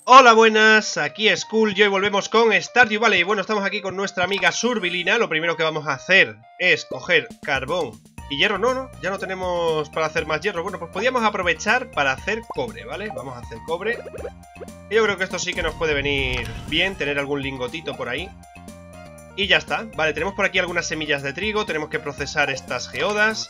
Hola, buenas, aquí es Cool y hoy volvemos con Stardew Valley. Bueno, estamos aquí con nuestra amiga Surbilina. Lo primero que vamos a hacer es coger carbón y hierro. No, ya no tenemos para hacer más hierro. Bueno, pues podríamos aprovechar para hacer cobre, ¿vale? Vamos a hacer cobre. Yo creo que esto sí que nos puede venir bien, tener algún lingotito por ahí. Y ya está, vale, tenemos por aquí algunas semillas de trigo. Tenemos que procesar estas geodas.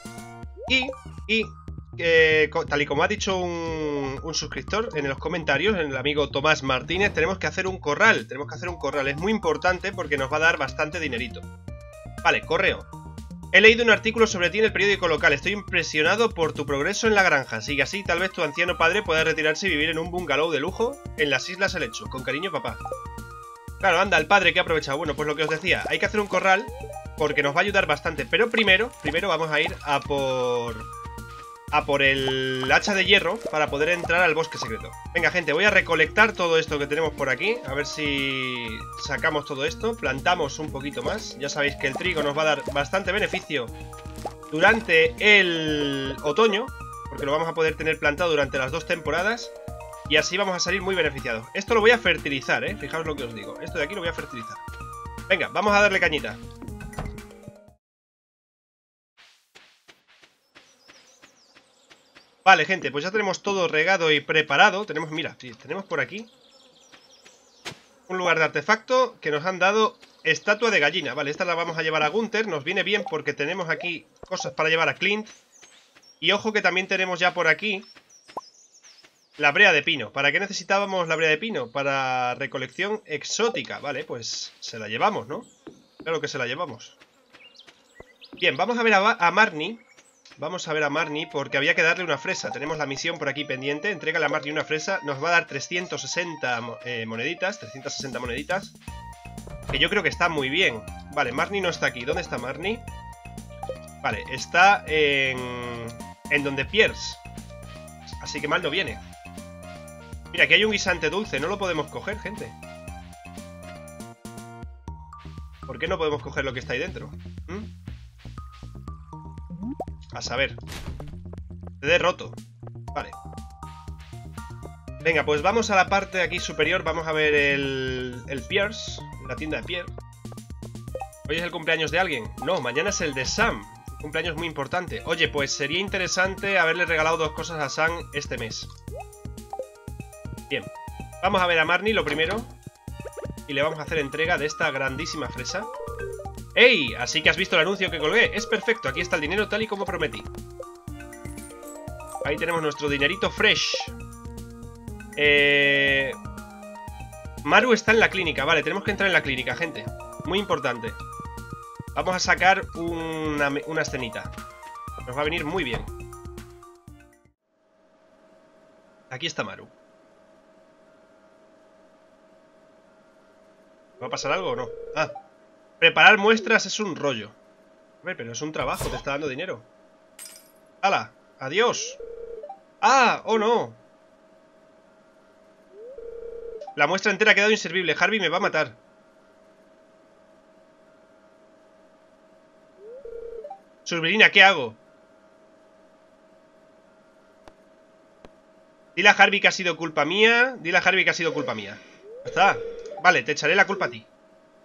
Tal y como ha dicho un suscriptor en los comentarios, el amigo Tomás Martínez, tenemos que hacer un corral. Es muy importante porque nos va a dar bastante dinerito. Vale, correo. He leído un artículo sobre ti en el periódico local. Estoy impresionado por tu progreso en la granja. Sigue así, tal vez tu anciano padre pueda retirarse y vivir en un bungalow de lujo en las Islas Helecho. Con cariño, papá. Claro, anda, el padre que ha aprovechado. Bueno, pues lo que os decía, hay que hacer un corral porque nos va a ayudar bastante. Pero primero vamos a ir a por el hacha de hierro para poder entrar al bosque secreto. Venga, gente, voy a recolectar todo esto que tenemos por aquí. A ver si sacamos todo esto. Plantamos un poquito más. Ya sabéis que el trigo nos va a dar bastante beneficio durante el otoño, porque lo vamos a poder tener plantado durante las 2 temporadas. Y así vamos a salir muy beneficiados. Esto lo voy a fertilizar, fijaos lo que os digo. Esto de aquí lo voy a fertilizar. Venga, vamos a darle cañita. Vale, gente, pues ya tenemos todo regado y preparado. Tenemos, mira, sí, tenemos por aquí un lugar de artefacto que nos han dado estatua de gallina. Vale, esta la vamos a llevar a Gunther. Nos viene bien porque tenemos aquí cosas para llevar a Clint. Y ojo que también tenemos ya por aquí la brea de pino. ¿Para qué necesitábamos la brea de pino? Para recolección exótica. Vale, pues se la llevamos, ¿no? Claro que se la llevamos. Bien, vamos a ver a Marnie. Vamos a ver a Marnie porque había que darle una fresa. Tenemos la misión por aquí pendiente. Entrégale a Marnie una fresa. Nos va a dar 360 moneditas. 360 moneditas. Que yo creo que está muy bien. Vale, Marnie no está aquí. ¿Dónde está Marnie? Vale, está en donde Pierce. Así que mal no viene. Mira, aquí hay un guisante dulce. No lo podemos coger, gente. ¿Por qué no podemos coger lo que está ahí dentro? A saber. CD roto. Vale. Venga, pues vamos a la parte aquí superior. Vamos a ver el Pierce. La tienda de Pierre. ¿Hoy es el cumpleaños de alguien? No, mañana es el de Sam. Un cumpleaños muy importante. Oye, pues sería interesante haberle regalado 2 cosas a Sam este mes. Bien. Vamos a ver a Marnie lo primero. Y le vamos a hacer entrega de esta grandísima fresa. ¡Ey! Así que has visto el anuncio que colgué. Es perfecto, aquí está el dinero tal y como prometí. Ahí tenemos nuestro dinerito fresh. Maru está en la clínica. Vale, tenemos que entrar en la clínica, gente. Muy importante. Vamos a sacar una escenita. Nos va a venir muy bien. Aquí está Maru. ¿Va a pasar algo o no? Ah. Preparar muestras es un rollo. A ver, pero es un trabajo, te está dando dinero. ¡Hala! ¡Adiós! ¡Ah! ¡Oh, no! La muestra entera ha quedado inservible. Harvey me va a matar. Surbilina, ¿qué hago? Dile a Harvey que ha sido culpa mía. Dile a Harvey que ha sido culpa mía. Ya está. Vale, te echaré la culpa a ti.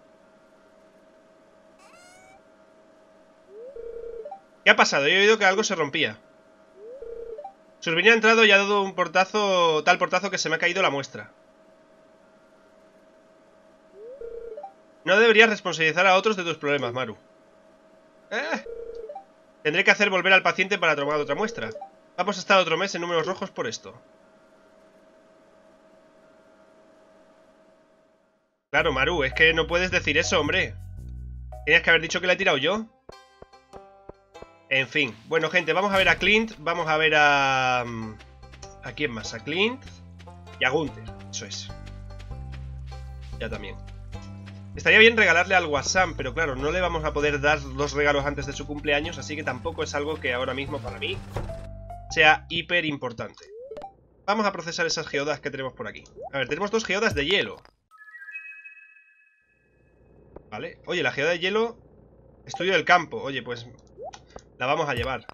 ¿Qué ha pasado? He oído que algo se rompía. Surbilina ha entrado y ha dado un portazo, tal portazo que se me ha caído la muestra. No deberías responsabilizar a otros de tus problemas, Maru. Tendré que hacer volver al paciente para tomar otra muestra. Vamos a estar otro mes en números rojos por esto. Claro, Maru, es que no puedes decir eso, hombre. Tenías que haber dicho que la he tirado yo. En fin, bueno, gente, vamos a ver a Clint. Vamos a ver a... ¿A quién más? A Clint y a Gunther, eso es. Ya también. Estaría bien regalarle algo a Sam, pero claro, no le vamos a poder dar 2 regalos antes de su cumpleaños, así que tampoco es algo que ahora mismo para mí sea hiper importante. Vamos a procesar esas geodas que tenemos por aquí. A ver, tenemos 2 geodas de hielo. Vale, oye, la geoda de hielo. Estudio del campo, oye, pues la vamos a llevar.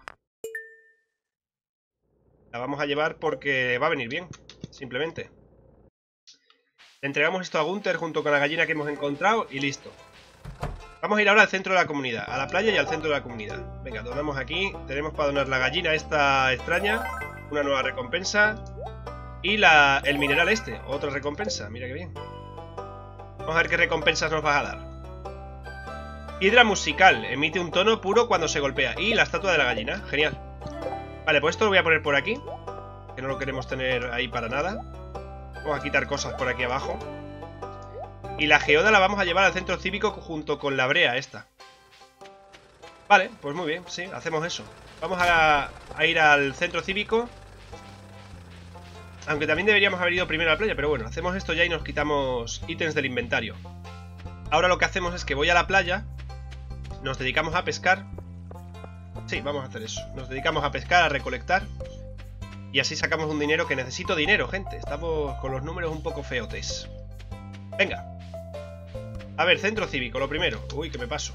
La vamos a llevar porque va a venir bien, simplemente. Le entregamos esto a Gunther junto con la gallina que hemos encontrado y listo. Vamos a ir ahora al centro de la comunidad, a la playa y al centro de la comunidad. Venga, donamos aquí. Tenemos para donar la gallina esta extraña, una nueva recompensa. Y el mineral este, otra recompensa. Mira qué bien. Vamos a ver qué recompensas nos vas a dar. Piedra musical, emite un tono puro cuando se golpea. Y la estatua de la gallina, genial. Vale, pues esto lo voy a poner por aquí, que no lo queremos tener ahí para nada. Vamos a quitar cosas por aquí abajo. Y la geoda la vamos a llevar al centro cívico junto con la brea esta. Vale, pues muy bien, sí, hacemos eso. Vamos a ir al centro cívico. Aunque también deberíamos haber ido primero a la playa, pero bueno, hacemos esto ya y nos quitamos ítems del inventario. Ahora lo que hacemos es que voy a la playa, nos dedicamos a pescar. Sí, vamos a hacer eso. Nos dedicamos a pescar, a recolectar. Y así sacamos un dinero, que necesito dinero, gente. Estamos con los números un poco feotes. Venga. A ver, centro cívico, lo primero. Uy, que me paso.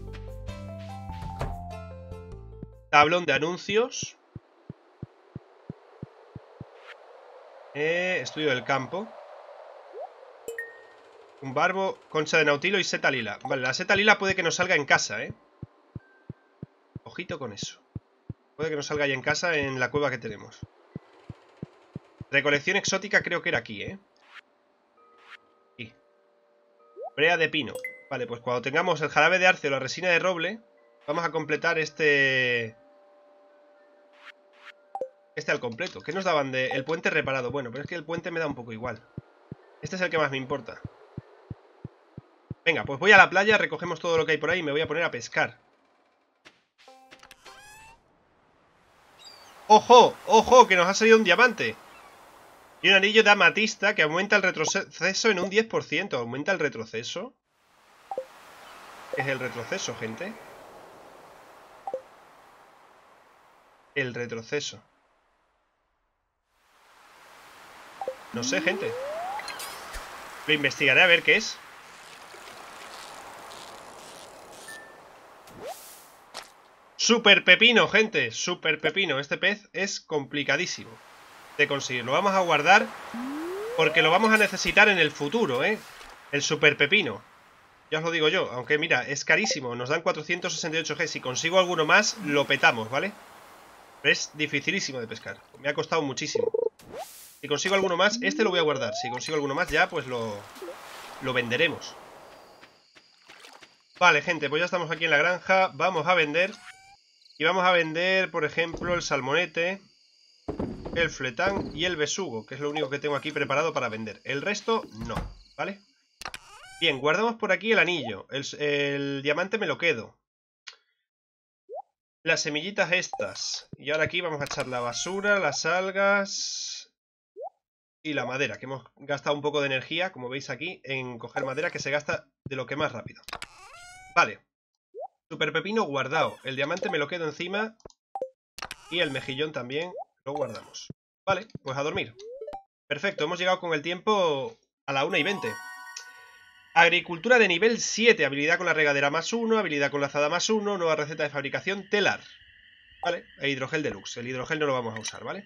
Tablón de anuncios. Estudio del campo. Un barbo, concha de nautilo y seta lila. Vale, la seta lila puede que nos salga en casa, Ojito con eso. Puede que nos salga ahí en casa, en la cueva que tenemos. Recolección exótica creo que era aquí, Aquí. Brea de pino. Vale, pues cuando tengamos el jarabe de arce o la resina de roble, vamos a completar este al completo. ¿Qué nos daban de el puente reparado? Bueno, pero es que el puente me da un poco igual. Este es el que más me importa. Venga, pues voy a la playa, recogemos todo lo que hay por ahí y me voy a poner a pescar. ¡Ojo! ¡Ojo! Que nos ha salido un diamante. Y un anillo de amatista que aumenta el retroceso en un 10%. ¿Aumenta el retroceso? ¿Qué es el retroceso, gente? El retroceso. No sé, gente. Lo investigaré a ver qué es. Super pepino, gente. Super pepino. Este pez es complicadísimo de conseguir. Lo vamos a guardar porque lo vamos a necesitar en el futuro, El super pepino. Ya os lo digo yo. Aunque mira, es carísimo. Nos dan 468G. Si consigo alguno más, lo petamos, ¿vale? Pero es dificilísimo de pescar. Me ha costado muchísimo. Si consigo alguno más, este lo voy a guardar. Si consigo alguno más ya, pues lo venderemos. Vale, gente, pues ya estamos aquí en la granja. Vamos a vender. Y vamos a vender, por ejemplo, el salmonete, el fletán y el besugo, que es lo único que tengo aquí preparado para vender. El resto, no, ¿vale? Bien, guardamos por aquí el anillo. El diamante me lo quedo. Las semillitas estas. Y ahora aquí vamos a echar la basura, las algas y la madera, que hemos gastado un poco de energía, como veis aquí, en coger madera, que se gasta de lo que más rápido. Vale. Super pepino guardado. El diamante me lo quedo encima. Y el mejillón también lo guardamos. Vale, pues a dormir. Perfecto, hemos llegado con el tiempo a la 1:20. Agricultura de nivel 7. Habilidad con la regadera +1. Habilidad con la azada +1. Nueva receta de fabricación telar. Vale, e hidrogel deluxe. El hidrogel no lo vamos a usar, ¿vale?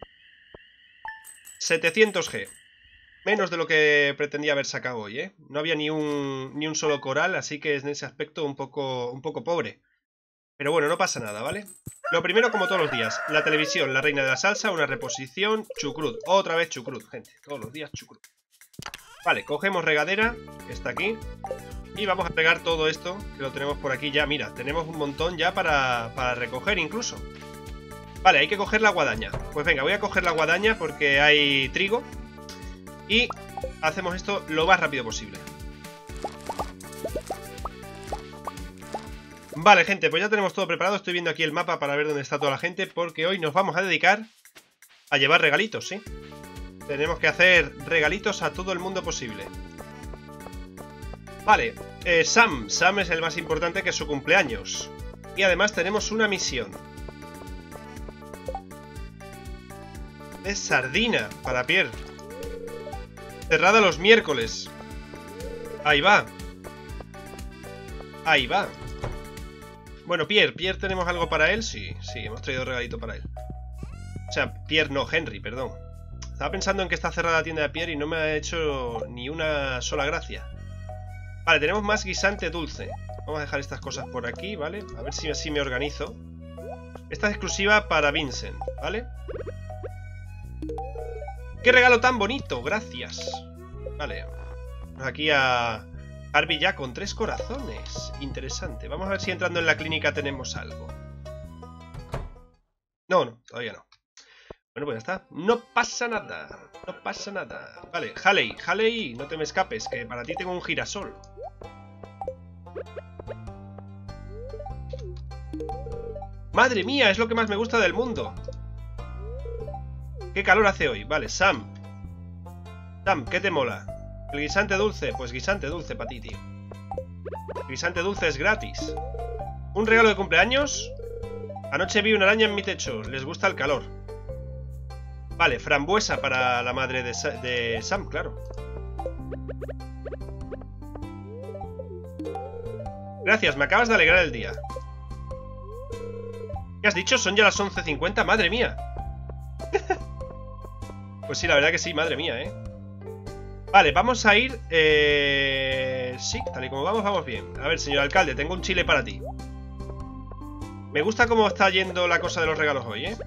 700G. Menos de lo que pretendía haber sacado hoy, No había ni un solo coral, así que en ese aspecto un poco pobre. Pero bueno, no pasa nada, ¿vale? Lo primero, como todos los días, la televisión, la reina de la salsa, una reposición, chucrut. Otra vez chucrut, gente. Todos los días chucrut. Vale, cogemos regadera, que está aquí. Y vamos a pegar todo esto, que lo tenemos por aquí ya. Mira, tenemos un montón ya para recoger incluso. Vale, hay que coger la guadaña. Pues venga, voy a coger la guadaña porque hay trigo. Y hacemos esto lo más rápido posible. Vale, gente, pues ya tenemos todo preparado. Estoy viendo aquí el mapa para ver dónde está toda la gente, porque hoy nos vamos a dedicar a llevar regalitos, ¿sí? Tenemos que hacer regalitos a todo el mundo posible. Vale, Sam es el más importante, que es su cumpleaños. Y además tenemos una misión de sardina para Pierre. Cerrada los miércoles. Ahí va. Ahí va. Bueno, Pierre, ¿tenemos algo para él? Sí, hemos traído regalito para él. O sea, Pierre no, Henry, perdón. Estaba pensando en que está cerrada la tienda de Pierre y no me ha hecho ni una sola gracia. Vale, tenemos más guisante dulce. Vamos a dejar estas cosas por aquí, ¿vale? A ver si así me organizo. Esta es exclusiva para Vincent, ¿vale? ¡Qué regalo tan bonito! Gracias. Vale. Aquí a Harvey ya con 3 corazones. Interesante. Vamos a ver si entrando en la clínica tenemos algo. No, todavía no. Bueno, pues ya está. No pasa nada. No pasa nada. Vale, Haley, no te me escapes, que para ti tengo un girasol. ¡Madre mía! Es lo que más me gusta del mundo. ¿Qué calor hace hoy? Vale, Sam, ¿qué te mola? ¿El guisante dulce? Pues guisante dulce para ti, tío. El guisante dulce es gratis. ¿Un regalo de cumpleaños? Anoche vi una araña en mi techo. Les gusta el calor. Vale, frambuesa para la madre de Sam, claro. Gracias, me acabas de alegrar el día. ¿Qué has dicho? Son ya las 11:50, madre mía. Pues sí, la verdad que sí, madre mía, ¿eh? Vale, vamos a ir... Sí, tal y como vamos, vamos bien. A ver, señor alcalde, tengo un chile para ti. Me gusta cómo está yendo la cosa de los regalos hoy, ¿eh?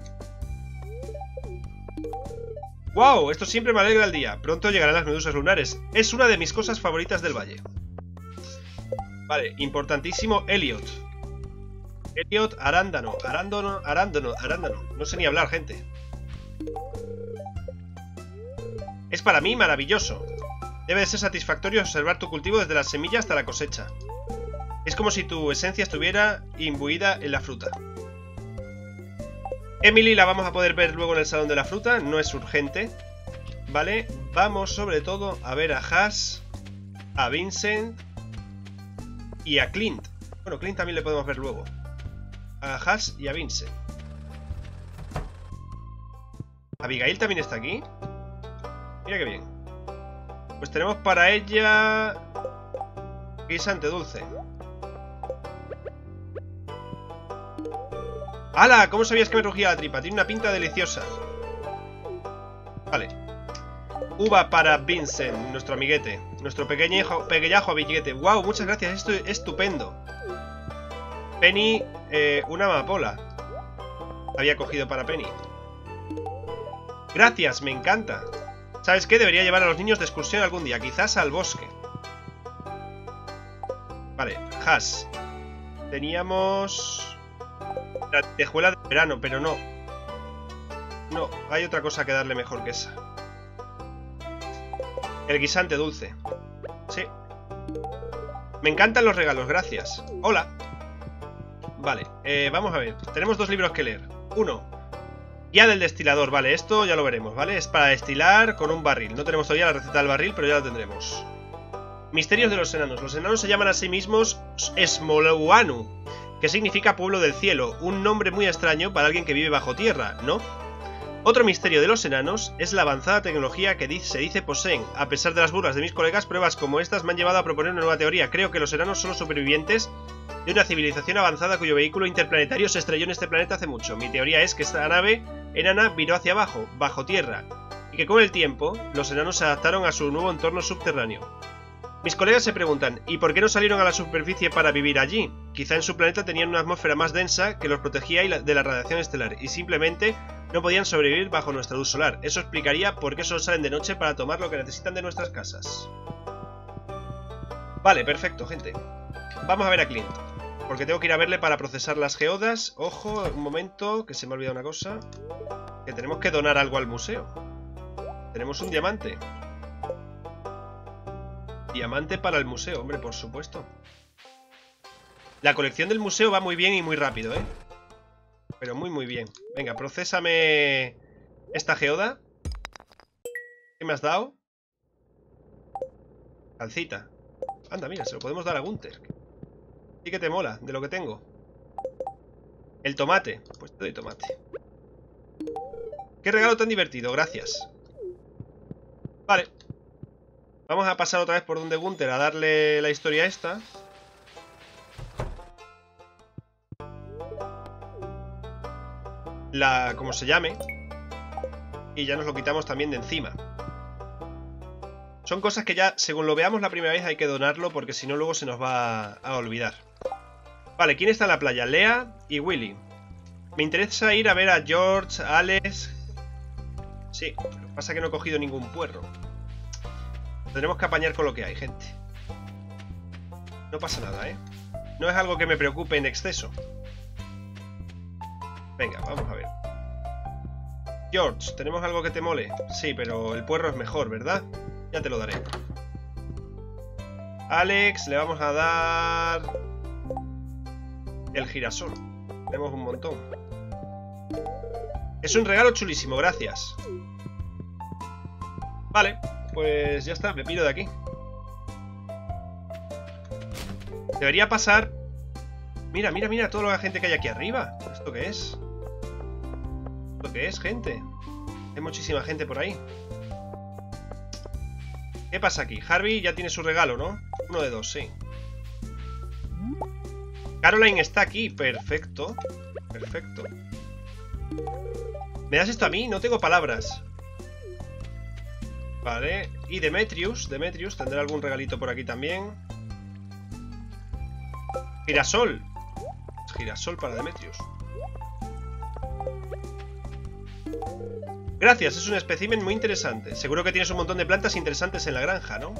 ¡Wow! Esto siempre me alegra el día. Pronto llegarán las medusas lunares. Es una de mis cosas favoritas del valle. Vale, importantísimo, Elliot. Elliot, arándano. No sé ni hablar, gente. Es para mí maravilloso. Debe de ser satisfactorio observar tu cultivo desde la semilla hasta la cosecha. Es como si tu esencia estuviera imbuida en la fruta. Emily la vamos a poder ver luego en el salón de la fruta. No es urgente. Vale, vamos sobre todo a ver a Haas, a Vincent y a Clint. Bueno, Clint también le podemos ver luego. A Haas y a Vincent. ¿Abigail también está aquí? Mira qué bien. Pues tenemos para ella... guisante dulce. ¡Hala! ¿Cómo sabías que me rugía la tripa? Tiene una pinta deliciosa. Vale. Uva para Vincent, nuestro amiguete. Nuestro pequeñajo amiguete. ¡Wow! Muchas gracias, esto es estupendo. Penny, una amapola. Había cogido para Penny. Gracias, me encanta. ¿Sabes qué? Debería llevar a los niños de excursión algún día. Quizás al bosque. Vale, Haas. Teníamos... la tejuela de verano, pero no. No, hay otra cosa que darle mejor que esa. El guisante dulce. Sí. Me encantan los regalos, gracias. Hola. Vale, vamos a ver. Tenemos 2 libros que leer. Uno, guía del destilador. Vale, esto ya lo veremos, ¿vale? Es para destilar con un barril. No tenemos todavía la receta del barril, pero ya la tendremos. Misterios de los enanos. Los enanos se llaman a sí mismos Smoluanu, que significa pueblo del cielo. Un nombre muy extraño para alguien que vive bajo tierra, ¿no? Otro misterio de los enanos es la avanzada tecnología que se dice poseen. A pesar de las burlas de mis colegas, pruebas como estas me han llevado a proponer una nueva teoría. Creo que los enanos son los supervivientes de una civilización avanzada cuyo vehículo interplanetario se estrelló en este planeta hace mucho. Mi teoría es que esta nave enana viró hacia abajo, bajo tierra, y que con el tiempo los enanos se adaptaron a su nuevo entorno subterráneo. Mis colegas se preguntan, ¿y por qué no salieron a la superficie para vivir allí? Quizá en su planeta tenían una atmósfera más densa que los protegía de la radiación estelar, y simplemente no podían sobrevivir bajo nuestra luz solar. Eso explicaría por qué solo salen de noche para tomar lo que necesitan de nuestras casas. Vale, perfecto, gente. Vamos a ver a Clint, porque tengo que ir a verle para procesar las geodas. Ojo, un momento, que se me ha olvidado una cosa. Que tenemos que donar algo al museo. Tenemos un diamante. Diamante para el museo, hombre, por supuesto. La colección del museo va muy bien y muy rápido, ¿eh? Pero muy, muy bien. Venga, procésame esta geoda. ¿Qué me has dado? Calcita. Anda, mira, se lo podemos dar a Gunther. Sí que te mola, de lo que tengo. El tomate. Pues te doy tomate. Qué regalo tan divertido, gracias. Vale. Vamos a pasar otra vez por donde Gunther a darle la historia esta. Como se llame. Y ya nos lo quitamos también de encima. Son cosas que ya, según lo veamos la primera vez, hay que donarlo, porque si no luego se nos va a olvidar. Vale, ¿quién está en la playa? Lea y Willy. Me interesa ir a ver a George, Alex... Sí, lo que pasa es que no he cogido ningún puerro. Tendremos que apañar con lo que hay, gente. No pasa nada, ¿eh? No es algo que me preocupe en exceso. Venga, vamos a ver. George, ¿tenemos algo que te mole? Sí, pero el puerro es mejor, ¿verdad? Ya te lo daré. Alex, le vamos a dar... el girasol. Tenemos un montón. Es un regalo chulísimo, gracias. Vale, pues ya está, me piro de aquí. Debería pasar... Mira, mira, mira toda la gente que hay aquí arriba. ¿Esto qué es? ¿Esto qué es, gente? Hay muchísima gente por ahí. ¿Qué pasa aquí? Harvey ya tiene su regalo, ¿no? 1 de 2, sí. Caroline está aquí, perfecto. Perfecto. ¿Me das esto a mí? No tengo palabras. Vale, y Demetrius tendrá algún regalito por aquí también. Girasol. Girasol para Demetrius. Gracias, es un espécimen muy interesante. Seguro que tienes un montón de plantas interesantes en la granja, ¿no?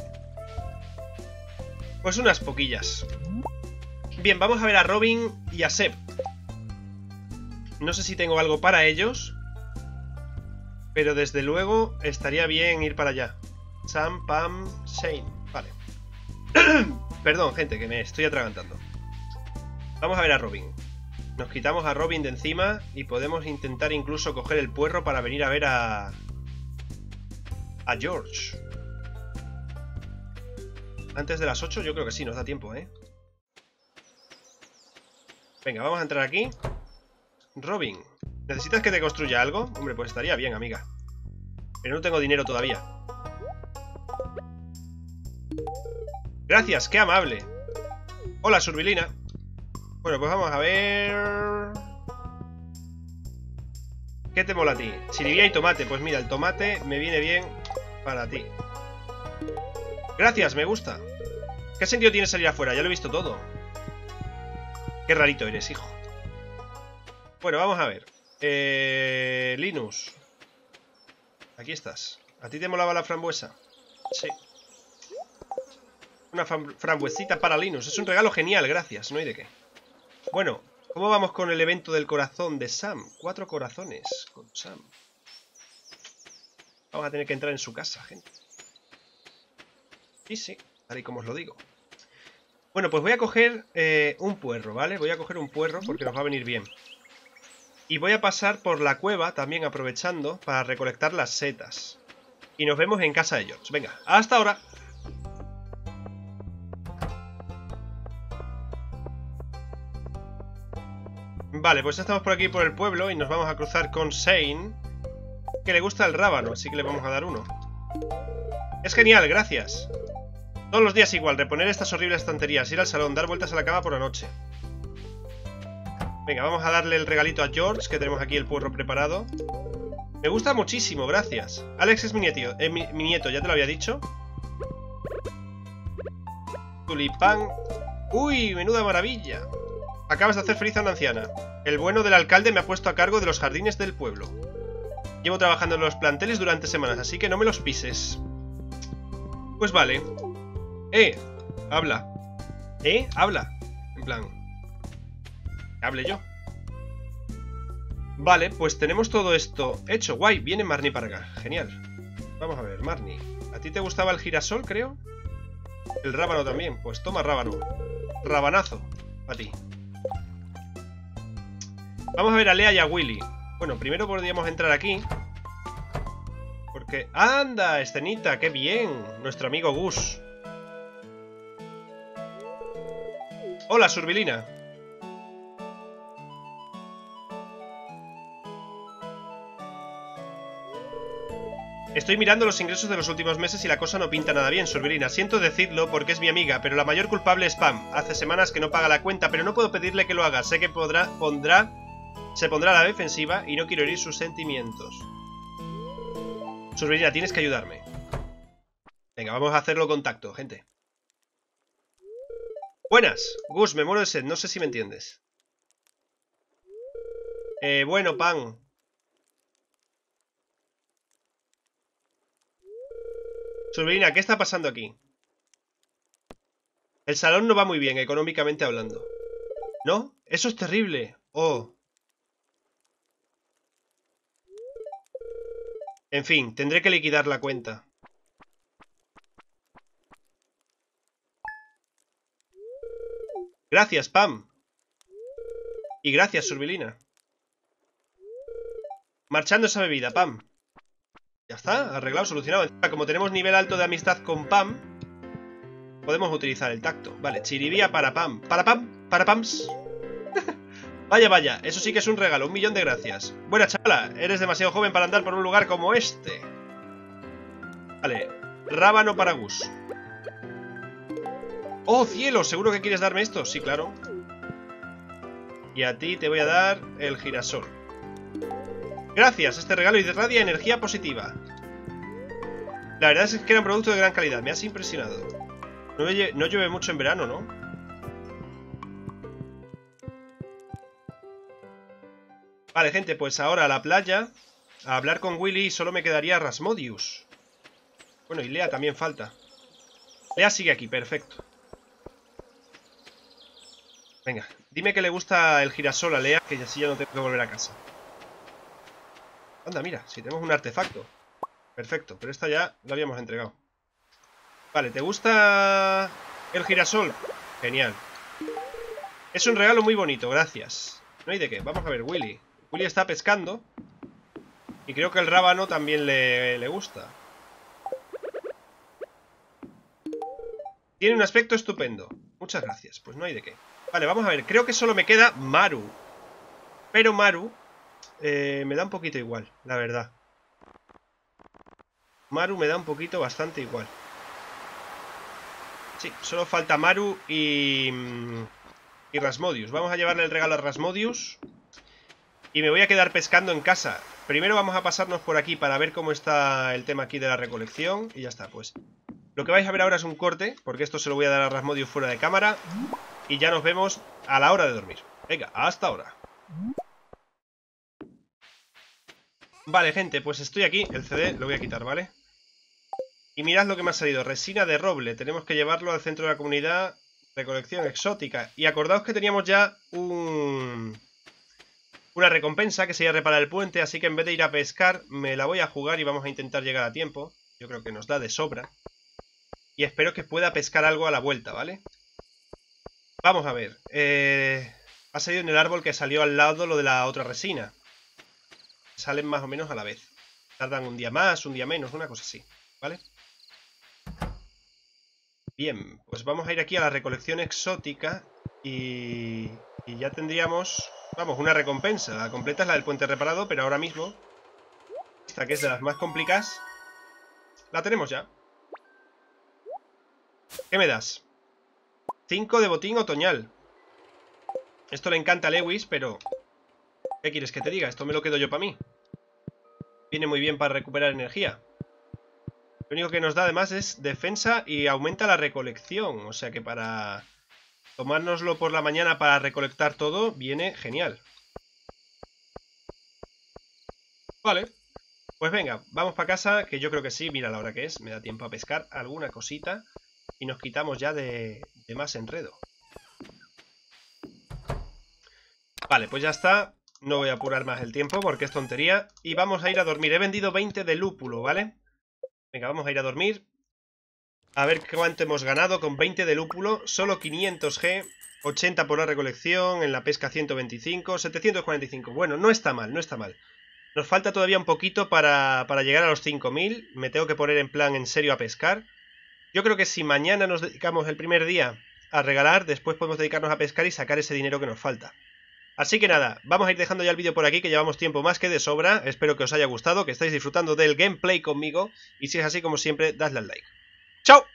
Pues unas poquillas. Bien, vamos a ver a Robin y a Seb. No sé si tengo algo para ellos, pero desde luego estaría bien ir para allá. Sam, Pam, Shane. Vale. Perdón, gente, que me estoy atragantando. Vamos a ver a Robin. Nos quitamos a Robin de encima y podemos intentar incluso coger el puerro para venir a ver a George. Antes de las 8 yo creo que sí, nos da tiempo, ¿eh? Venga, vamos a entrar aquí. Robin, ¿necesitas que te construya algo? Hombre, pues estaría bien, amiga. Pero no tengo dinero todavía. Gracias, qué amable. Hola, Surbilina. Bueno, pues vamos a ver... ¿Qué te mola a ti? Chiribía y tomate. Pues mira, el tomate me viene bien para ti. Gracias, me gusta. ¿Qué sentido tiene salir afuera? Ya lo he visto todo. Qué rarito eres, hijo. Bueno, vamos a ver. Linus. Aquí estás. ¿A ti te molaba la frambuesa? Sí. Una frambuesita para Linus. Es un regalo genial, gracias. No hay de qué. Bueno, ¿cómo vamos con el evento del corazón de Sam? 4 corazones con Sam. Vamos a tener que entrar en su casa, gente. Sí, sí, tal y como os lo digo. Bueno, pues voy a coger un puerro, ¿vale? Voy a coger un puerro porque nos va a venir bien. Y voy a pasar por la cueva también aprovechando para recolectar las setas. Y nos vemos en casa de George. Venga, hasta ahora. Vale, pues ya estamos por aquí por el pueblo y nos vamos a cruzar con Shane, que le gusta el rábano, así que le vamos a dar uno. Es genial, gracias. Todos los días igual, reponer estas horribles estanterías, ir al salón, dar vueltas a la cama por la noche. Venga, vamos a darle el regalito a George, que tenemos aquí el puerro preparado. Me gusta muchísimo, gracias. Alex es mi nieto, ya te lo había dicho. Tulipán. Uy, menuda maravilla. Acabas de hacer feliz a una anciana. El bueno del alcalde me ha puesto a cargo de los jardines del pueblo. Llevo trabajando en los planteles durante semanas, así que no me los pises. Pues vale. Habla. Habla. En plan... hable yo. Vale, pues tenemos todo esto hecho. Guay, viene Marnie para acá. Genial. Vamos a ver, Marnie. ¿A ti te gustaba el girasol, creo? El rábano también. Pues toma rábano. Rabanazo. A ti. Vamos a ver a Lea y a Willy. Bueno, primero podríamos entrar aquí. Porque... ¡anda! Escenita, qué bien. Nuestro amigo Gus. Hola, Surbilina. Estoy mirando los ingresos de los últimos meses y la cosa no pinta nada bien, Surbilina. Siento decirlo porque es mi amiga, pero la mayor culpable es Pam. Hace semanas que no paga la cuenta, pero no puedo pedirle que lo haga. Sé que se pondrá a la defensiva y no quiero herir sus sentimientos. Surberina, tienes que ayudarme. Venga, vamos a hacerlo con tacto, gente. Buenas. Gus, me muero de sed, no sé si me entiendes. Bueno, Pan. Surberina, ¿qué está pasando aquí? El salón no va muy bien, económicamente hablando. ¿No? Eso es terrible. Oh. En fin, tendré que liquidar la cuenta. Gracias, Pam. Y gracias, Surberina. Marchando esa bebida, Pam. Ya está, arreglado, solucionado. Como tenemos nivel alto de amistad con Pam, podemos utilizar el tacto. Vale, chiribía para Pam. Para Pam, para Pams. Vaya, vaya, eso sí que es un regalo, 1.000.000 de gracias. Buena chavala, eres demasiado joven para andar por un lugar como este. Vale, rábano para Gus. ¡Oh, cielo! ¿Seguro que quieres darme esto? Sí, claro. Y a ti te voy a dar el girasol. Gracias, este regalo irradia energía positiva. La verdad es que era un producto de gran calidad, me has impresionado. No llueve mucho en verano, ¿no? Vale, gente, pues ahora a la playa, a hablar con Willy, y solo me quedaría Rasmodius. Bueno, y Lea también falta. Lea sigue aquí, perfecto. Venga, dime que le gusta el girasol a Lea, que así ya no tengo que volver a casa. Anda, mira, si tenemos un artefacto. Perfecto, pero esta ya la habíamos entregado. Vale, ¿te gusta el girasol? Genial. Es un regalo muy bonito, gracias. No hay de qué, vamos a ver, Willy. Willy está pescando. Y creo que el rábano también le gusta. Tiene un aspecto estupendo. Muchas gracias, pues no hay de qué. Vale, vamos a ver, creo que solo me queda Maru. Pero Maru me da un poquito igual, la verdad. Maru me da un poquito bastante igual. Sí, solo falta Maru y Rasmodius. Vamos a llevarle el regalo a Rasmodius. Y me voy a quedar pescando en casa. Primero vamos a pasarnos por aquí para ver cómo está el tema aquí de la recolección. Y ya está, pues. Lo que vais a ver ahora es un corte, porque esto se lo voy a dar a Rasmodius fuera de cámara. Y ya nos vemos a la hora de dormir. Venga, hasta ahora. Vale, gente, pues estoy aquí. El CD lo voy a quitar, ¿vale? Y mirad lo que me ha salido. Resina de roble. Tenemos que llevarlo al centro de la comunidad. Recolección exótica. Y acordaos que teníamos ya una recompensa, que sería reparar el puente. Así que en vez de ir a pescar, me la voy a jugar y vamos a intentar llegar a tiempo. Yo creo que nos da de sobra. Y espero que pueda pescar algo a la vuelta, ¿vale? Vamos a ver. Ha salido en el árbol que salió al lado lo de la otra resina. Salen más o menos a la vez. Tardan un día más, un día menos, una cosa así, ¿vale? Bien, pues vamos a ir aquí a la recolección exótica. Y ya tendríamos, vamos, una recompensa. La completa es la del puente reparado, pero ahora mismo esta, que es de las más complicadas, la tenemos ya. ¿Qué me das? 5 de botín otoñal. Esto le encanta a Lewis, pero ¿qué quieres que te diga? Esto me lo quedo yo para mí. Viene muy bien para recuperar energía. Lo único que nos da además es defensa y aumenta la recolección. O sea que para tomárnoslo por la mañana para recolectar todo, viene genial. Vale. Pues venga, vamos para casa, que yo creo que sí. Mira la hora que es, me da tiempo a pescar alguna cosita. Y nos quitamos ya de más enredo. Vale, pues ya está. No voy a apurar más el tiempo porque es tontería. Y vamos a ir a dormir. He vendido 20 de lúpulo, ¿vale? Venga, vamos a ir a dormir. A ver cuánto hemos ganado con 20 de lúpulo. Solo 500 G. 80 por la recolección. En la pesca 125. 745. Bueno, no está mal, no está mal. Nos falta todavía un poquito para llegar a los 5000. Me tengo que poner en plan en serio a pescar. Yo creo que si mañana nos dedicamos el primer día a regalar, después podemos dedicarnos a pescar y sacar ese dinero que nos falta. Así que nada, vamos a ir dejando ya el vídeo por aquí, que llevamos tiempo más que de sobra. Espero que os haya gustado, que estáis disfrutando del gameplay conmigo. Y si es así, como siempre, dadle al like. ¡Chao!